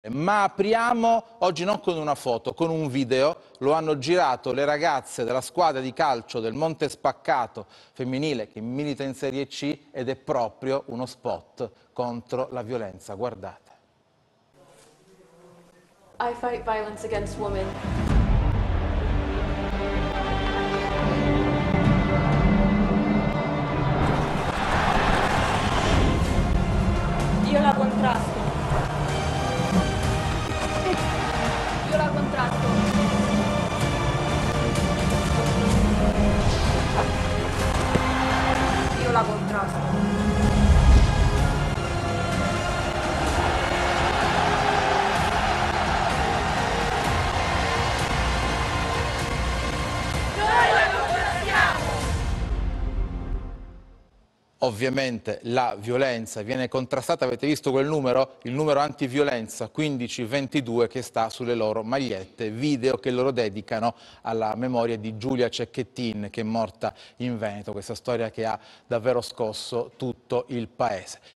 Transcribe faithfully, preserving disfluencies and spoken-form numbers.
Ma apriamo oggi non con una foto, con un video. Lo hanno girato le ragazze della squadra di calcio del Monte Spaccato femminile che milita in Serie C ed è proprio uno spot contro la violenza. Guardate. I fight violence against women. Io la contrasto. Io la contrasto. Io la contrasto. Ovviamente la violenza viene contrastata, avete visto quel numero? Il numero antiviolenza quindici ventidue che sta sulle loro magliette, video che loro dedicano alla memoria di Giulia Cecchettin che è morta in Veneto, questa storia che ha davvero scosso tutto il paese.